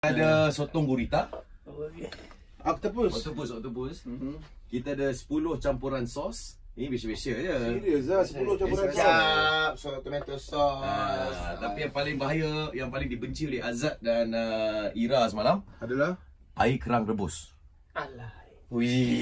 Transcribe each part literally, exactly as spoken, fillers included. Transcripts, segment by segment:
Ada sotong gurita. Octopus. Octopus, octopus. Mm-hmm. Kita ada sepuluh campuran sos. Ini biasa-biasa je. Serius lah, sepuluh campuran sos. Kecap, so tomato sauce. Ah, tapi yang paling bahaya, yang paling dibenci oleh Azad dan uh, Ira semalam adalah air kerang rebus. Alah. Wih.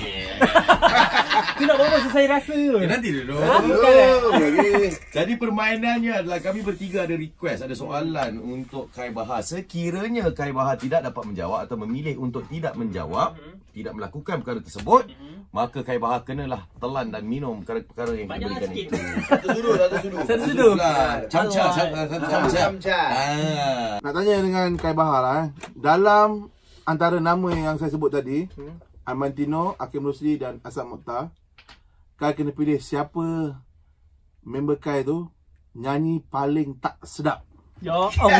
Tu nak bawa selesai rasa tu. Eh, nanti dulu. Jadi permainannya adalah kami bertiga ada request, ada soalan untuk Kai Bahar. Sekiranya Kai Bahar tidak dapat menjawab atau memilih untuk tidak menjawab, mm-hmm. tidak melakukan perkara tersebut, mm-hmm. maka Kai Bahar kenalah telan dan minum perkara-perkara yang kita berikan itu. Satu sudu, satu sudu. Satu sudu. Camca, satu camca. Nak tanya dengan Kai Bahar lah eh. Dalam antara nama yang saya sebut tadi, hmm. Aiman Tino, Hakim Rusli dan Asam Mokhtar, Kai kena pilih siapa member Kai tu nyanyi paling tak sedap. Ya Allah.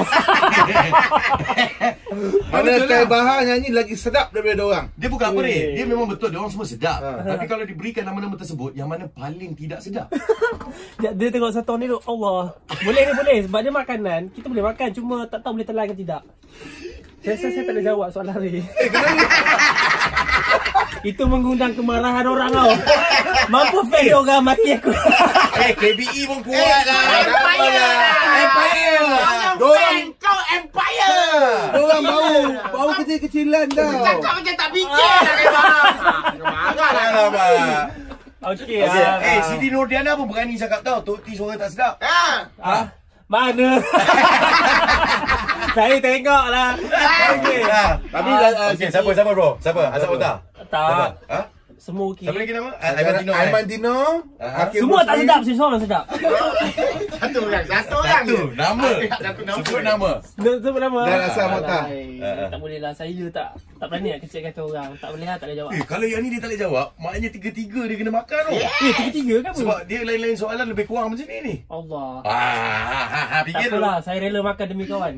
Mana Kai Bahar nyanyi lagi sedap daripada orang. Dia bukan apa ni, dia memang betul dia orang semua sedap. Ha. Tapi kalau diberikan nama-nama tersebut, yang mana paling tidak sedap? dia, dia tengok satu ni tu, Allah. Boleh ni boleh sebab dia makanan, kita boleh makan cuma tak tahu boleh telan ke tidak. Saya rasa saya tak boleh jawab soalan ni. Eh, kenapa? Itu mengundang kemarahan orang tau. Mampu fan orang mati aku. Eh, K B E pun kuat lah. Empire. Empire. Dorang kau Empire. Dorang bau, bau kecil-kecilan tau. Cakap macam tak fikir lah Kai Bahar. Marah lah Abang. Okey. Okay. Ah, Eh, Siti Nurdiana pun berani cakap tau, Tok T suara tak sedap. Ha. ah, mana? Saya tengok lah. Okey. Tapi Ah, okey, siapa siapa bro? Siapa? Asal Mokhtar? Tak. Ha? Semua okey. Siapa lagi nama? Aiman Tino. Aiman Tino, Hakim Semua tak Rusli. sedap, saya seorang sedap. Satu orang, satu orang. Satu nama. Satu nama. Sebut nama. Sebut nama. Dan Asam Mokhtar. Alah, Tak boleh lah, saya tak tak berani nak kecil kata orang. Tak boleh lah, tak boleh jawab. Eh, kalau yang ni dia tak boleh jawab, maknanya tiga-tiga dia kena makan tau. Eh, tiga-tiga kan apa? Sebab dia lain-lain soalan lebih kurang macam ni ni. Allah. Ah, ha, ha, ha, Tak fikir dulu. apalah, saya rela makan demi kawan.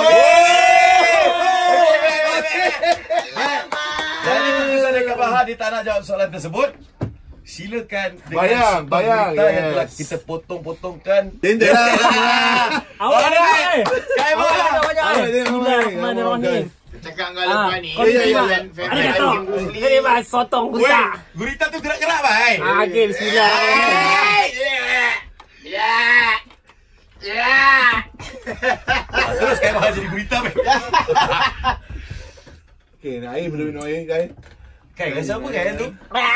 Jadi keputusan dekat Bahar dia tak nak jawab soalan tersebut. Silakan dengan Bayang, bayang, berita yang yes. telah kita potong-potongkan. Tender. Awak ada eh? Kai Bahar. Bismillahirrahmanirrahim. Cakap kau lepas ni. Kau Ya, ya, ya. Ada tak tahu? Ini mas sotong Weh, gurita. gurita tu gerak-gerak bhai. Ah, okey, bismillahirrahmanirrahim. Ya. Ya. Ah, terus Kai Bahar jadi gurita bhai. Okey, nak air belum minum air, guys. Kai, rasa apa Kai tu?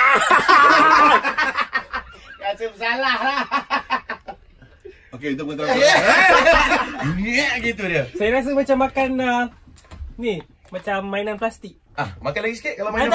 Rasa bersalah lah. Okey, kita bentar. Nyek gitu dia. Saya rasa macam makan uh, ni, macam mainan plastik. Ah, makan lagi sikit kalau main.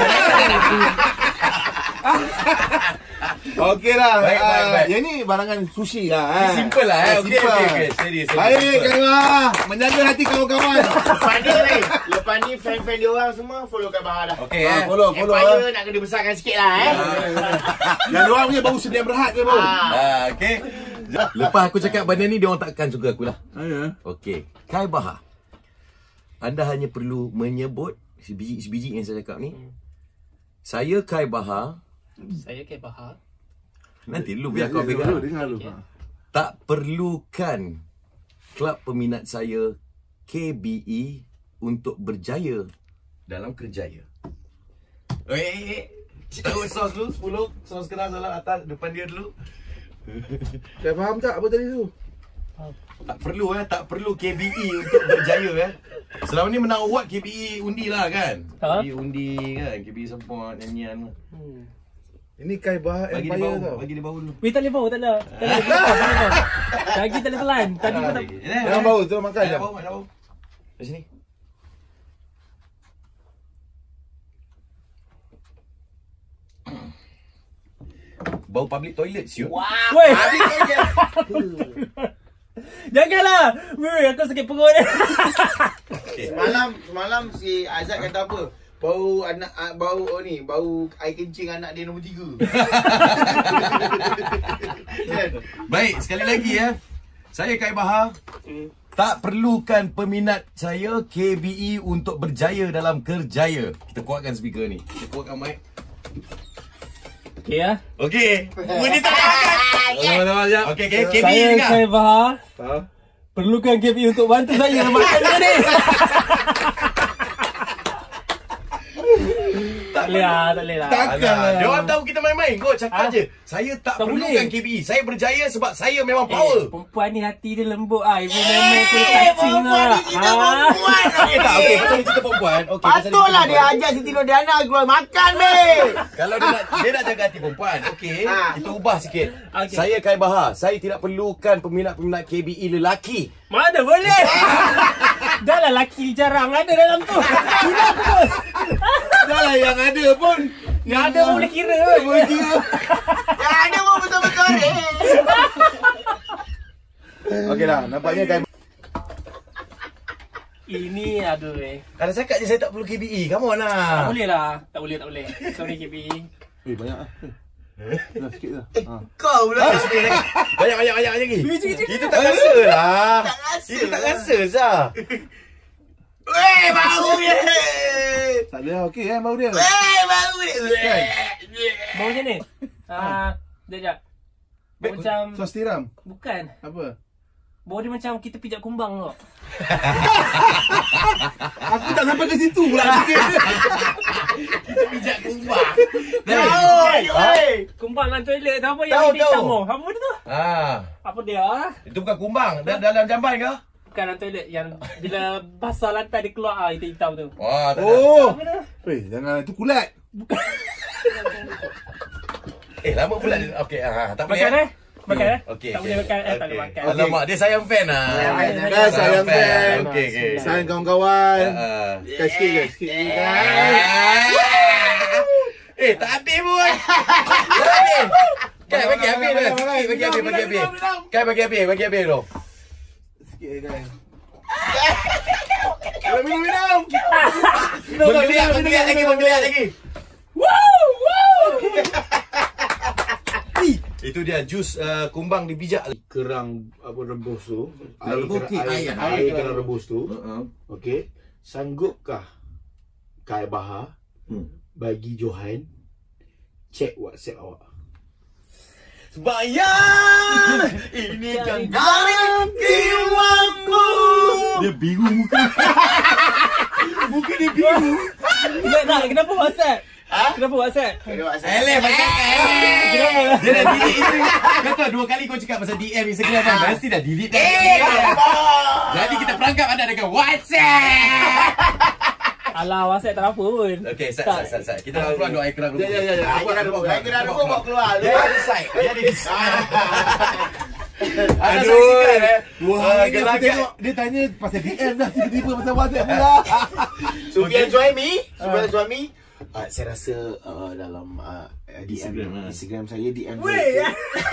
Okey lah. Baik, baik, baik. Yang ni barangan sushi lah. Simple lah eh. Okey, okey, okey. Serius, serius. Baik, Kai Bahar. Menjaga hati kawan-kawan. Lepas ni ni, lepas ni fan-fan dia orang semua follow Kai Bahar dah. Okey Ah, eh. follow, follow. Empire nak kena besarkan sikit lah eh. Yang luar punya bau sediam berhad ke bau? Ah, okey. Lepas aku cakap benda ni, dia orang takkan suka aku lah. Ya. Okey. Kai Bahar. Anda hanya perlu menyebut sebiji-sebiji yang saya cakap ni. Saya Kai Bahar. Saya Kai Bahar. Nanti dulu biar kau Dengar pegang. dulu, dengar dulu. Tak perlukan kelab peminat saya K B E untuk berjaya dalam kerjaya. Eh, eh, eh. Tahu sos dulu, sepuluh. Sos kerang salah atas, depan dia dulu. Kai faham tak apa tadi tu? Tak perlu eh, tak perlu K B E untuk berjaya eh. Selama ni menang award K B E undi lah kan. Ha? K B E undi kan, K B E support nyanyian. Hmm. Ini Kai Bahar Bagi dia Empire bau, tau. bagi dia bau dulu. Weh, tak boleh bau, tak ada. Tak ada. Tak boleh bau. Lagi tak boleh telan. Tadi pun tak. Jangan bau, tu makan je. Jangan bau, jangan bau. Di sini. Bau public toilet siut. Wah. Weh. Habis kau je. Janganlah. Weh, aku sakit perut. Semalam semalam si Azad kata apa? Bau anak uh, bau oh ni, bau air kencing anak dia nombor tiga. Baik, sekali lagi ya. Saya Kai Bahar. Tak perlukan peminat saya K B E untuk berjaya dalam kerjaya. Kita kuatkan speaker ni. Kita kuatkan mic. Okey ya. Okey. Bunyi tak makan. Sama-sama sekejap. Okey, okey. K B E Saya dengar. Kai Bahar. Ha? Perlukan K B E untuk bantu saya makan dia ni. boleh lah, tak boleh lah. Takkan lah. Dia orang tahu kita main-main kot, cakap Ah. je. Saya tak, Tak perlukan boleh. K B E. Saya berjaya sebab saya memang Eh, power. perempuan ni hati dia lembut ah. Ibu main-main pun touching perempuan lah. ni kita perempuan. Okey tak, okey, pasal dia cerita perempuan. Okey, pasal Patutlah cerita dia perempuan. ajak Siti Nurdiana keluar makan, be. Kalau dia nak dia nak jaga hati perempuan, okey, Ah. kita ubah sikit. Okey. Saya Kai Bahar, saya tidak perlukan peminat-peminat K B E lelaki. Mana boleh? Dah lah laki jarang ada dalam tu. Guna betul. Dah lah yang ada pun. Yang ada pun boleh kira kan. Boleh kira. Yang ada pun betul-betul ni. Okey lah, nampaknya Kai Ini aduh eh. Kalau cakap je saya tak perlu K B E, come on Tak lah. boleh lah. Tak boleh, tak boleh. Sorry K B E. Eh, banyak lah. Eh, dah sikit dah. Ha. Kau pula. Banyak banyak banyak lagi. Cik, cik, Itu tak rasa lah. Tak rasa Itu tak lah. rasa Zah. Weh, bau dia. Tak ada lah, okey kan bau dia. Weh, bau dia. Bau macam ni? Ah, sekejap, sekejap. Bau macam... Sos tiram. Bukan. Apa? Bau dia macam kita pijak kumbang tau. Aku tak sampai ke situ pula sikit. Kita pijak kumbang. Jauh, weh. Kumbang dalam toilet tu apa Tahu, yang dia tahu. hitam tu? Apa dia tu? Ah, Apa dia ah? itu bukan kumbang. Da- Dalam jamban ke? Bukan dalam toilet yang bila basah lantai dia keluar ah hitam-hitam tu. Wah, tak ada. Oh. Apa dia? Weh, jangan itu kulat. Eh, lama pula dia. Okey, ah, tak boleh. Makan eh? Makan eh? Okey. Tak boleh makan eh, tak boleh makan. Alamak, dia sayang fan lah. Kan sayang fan. Okey, okey. Sayang kawan-kawan. Ah. Kan sikit je, sikit je kan. Eh, tak habis pun. Tak habis. Kai bagi habis dah. Sikit bagi habis, bagi habis. Kai bagi habis, bagi habis tu. Sikit je kan. Minum, minum. Menggeliat, menggeliat lagi, menggeliat lagi. Wow! Wow! Itu dia jus uh, kumbang dibijak. Kerang apa rebus tu, Kerang rebus, okey. air, Air, air air kerang rebus tu, Uh-uh. okey, sanggupkah Kai Bahar Hmm. bagi Johan cek WhatsApp awak? Bayang ini kan dari jiwaku. Dia biru muka. Muka dia biru. Kenapa tak? Kenapa WhatsApp? Ha? Kenapa WhatsApp? Eleh macam Kenapa? dia dah delete itu. Kau tahu dua kali kau cakap pasal D M Instagram kan, mesti dah delete dah. Eh, Jadi kita perangkap anda dengan WhatsApp. Alah, WhatsApp tak apa pun. Okey, sat sat sat sat. Kita nak keluar doa air kerang rebus. Ya, ya, ya. Air kerang rebus, air kerang rebus bawa keluar. Dia ada decide. Dia ada decide. Ada Aduh. saksikan eh. Dua Ah, hari ni aku gelagat. tengok dia tanya pasal D M dah tiba-tiba pasal WhatsApp pula. Sufian Suhaimi, Sufian Suhaimi. Uh, saya rasa uh, dalam uh, D M Instagram, Instagram, ha. Instagram saya D M Weh, saya.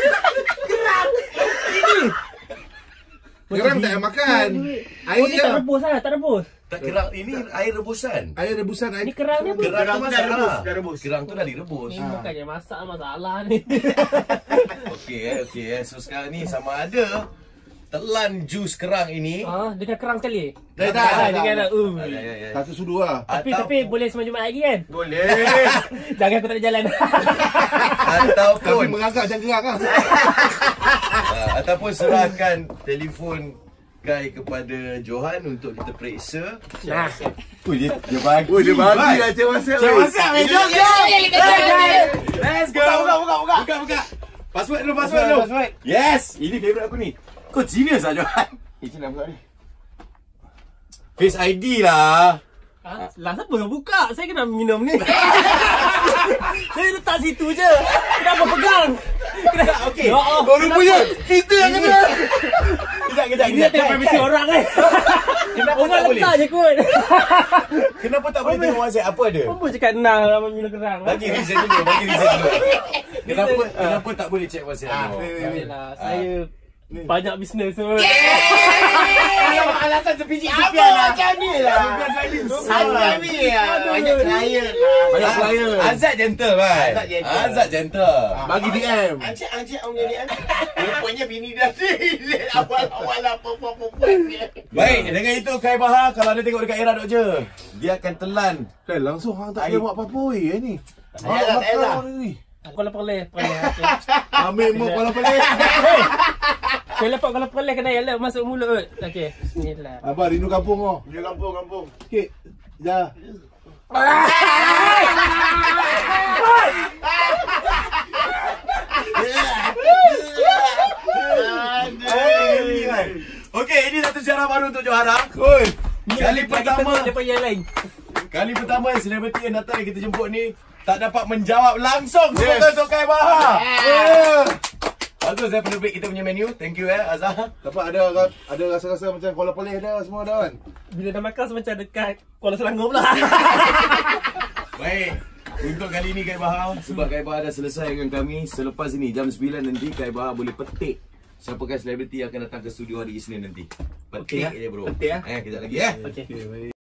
Kerang tak payah makan. Oh, Air ni tak je. rebus lah, tak rebus. Tak kerang ini air rebusan. Air rebusan air. Ni kerang ni apa? Kerang tu Kerang tu masak dah rebus, lah. dah rebus. Kerang tu dah direbus. Ni bukannya masak masalah ni. Okey eh, okey eh. So sekarang ni sama ada telan jus kerang ini. Ah, dengan kerang sekali. Tak, tak, Ah, tak, dengan tak. uh. Ya ya ya. Satu sudu lah. Tapi Atau- tapi boleh sembang Jumaat lagi kan? boleh. Jangan aku tak ada jalan. Tapi Ataupun mengangkat macam kerang lah. uh, ataupun serahkan telefon Kai kepada Johan untuk kita periksa. Nah. Oh, dia, dia bagi. Oh, dia bagi lah cik WhatsApp. Cik WhatsApp, eh, jom, jom. Let's go. Buka, buka, buka, buka. Buka, buka. Password dulu, password dulu. Password. Yes, ini favourite aku ni. Kau genius lah, Johan. Ini nak buka ni. Face I D lah. Ha? Lah siapa yang buka? Saya kena minum ni. Saya letak situ je. Kenapa pegang? Kenapa? Okey. Ya Allah. Kau rupanya kita yang kena. Kejap, kejap, Ini tengok privasi orang kan. Kenapa Orang tak boleh? letak je kot. Kenapa tak boleh tengok WhatsApp? Apa ada? Apa cakap tenang dalam minum kerang? Bagi reason dulu, bagi reason dulu. Kenapa kenapa tak boleh check WhatsApp Ah, dulu? Tak lah. Saya banyak bisnes tu. Alasan sebiji Sufian lah. Macam ni lah. Macam ni lah. Banyak klien lah. Banyak klien. Azad gentle kan? Azad gentle. Azad gentle. Bagi D M. Encik, encik, orang ni kan. Rupanya bini dah delete awal-awal apa-apa-apa dia. Baik, dengan itu Kai Bahar kalau ada tengok dekat era dok je. Dia akan telan. Kan langsung hang tak boleh buat apa-apa weh ni. Saya dah, saya dah. ni. Kau lepak leh. Ambil mok kepala pelik. Kau lepak kalau peleh kena elok masuk mulut. Okey. Bismillah. Abang rindu kampung kau. Dia kampung-kampung. Sikit. Dah. Okey, ini satu sejarah baru untuk Johara. Oi. Kali pertama, Daripada yang lain. kali pertama selebriti yang datang yang kita jemput ni tak dapat menjawab langsung Yes. yes. untuk Kai Bahar. Yeah. Bagus eh penerbit kita punya menu. Thank you eh Azhar. Dapat ada ada rasa-rasa macam Kuala Pelih dah semua dah kan. Bila dah makan macam dekat Kuala Selangor pula. Baik. Untuk kali ni Kai Bahar, sebab Kai Bahar dah selesai dengan kami, selepas ini jam sembilan nanti Kai Bahar boleh petik siapakah selebriti yang akan datang ke studio hari Isnin nanti. Petik Okey, je bro. petik, eh? Eh kejap lagi eh. Okey.